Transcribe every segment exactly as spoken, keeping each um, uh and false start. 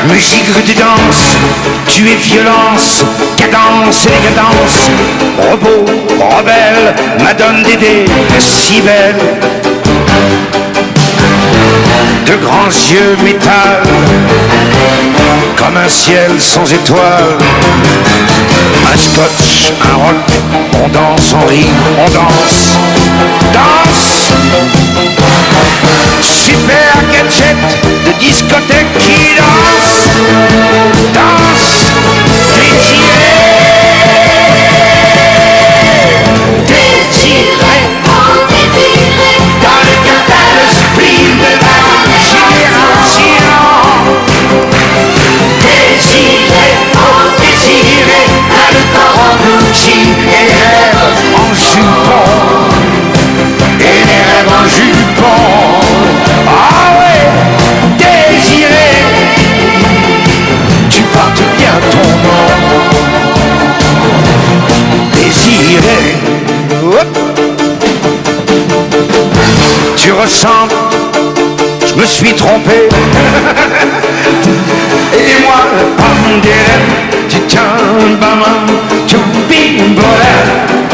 musique que tu danses, tu es violence, cadence et décadence, repos, rebelle, madone Dédé, si belle. De grands yeux métal, comme un ciel sans étoiles. Un scotch, un rock, on danse, on rit, on danse, danse. Super gadget de discothèque qui danse, danse, désiré, désiré, oh désiré, dans le quintal de spleen de la génération. Désiré, oh désiré, dans le corps en blue jean et les rêves en jupon, et les rêves en jupon. Ah ouais, désiré, tu portes bien ton nom. Désiré, hop. Tu ressens, je me suis trompé. Et moi, tu tiens, maman, tu bimbolais.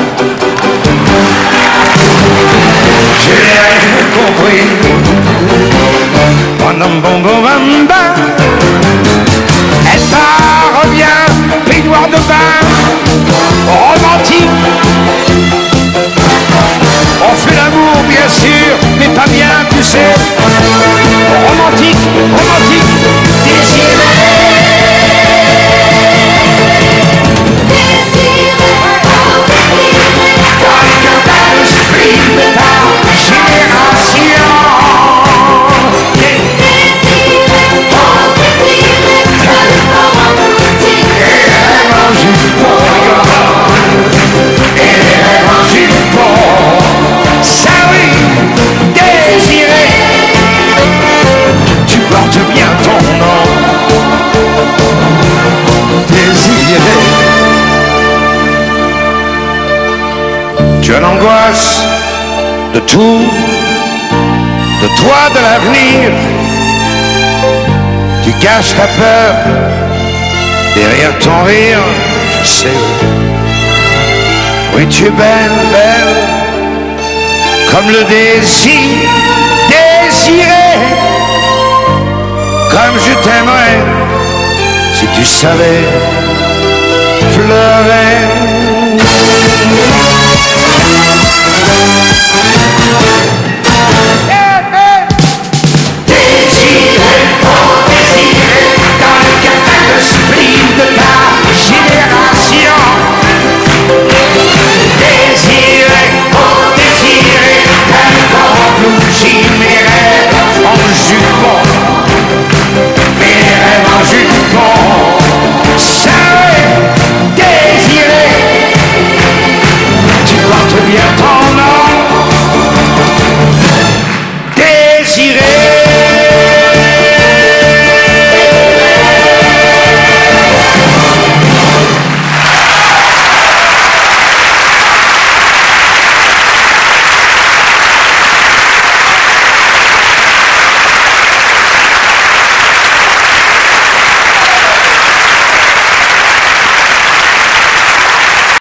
Je n'ai rien compris. Elle part, revient, peignoir de bain, romantique. On fait l'amour bien sûr, mais pas bien, tu sais. Romantique, romantique, désiré. Tu as l'angoisse de tout, de toi, de l'avenir. Tu caches ta peur derrière ton rire, je sais. Oui, tu es belle, belle, comme le désir, désiré, comme je t'aimerais, si tu savais pleurer.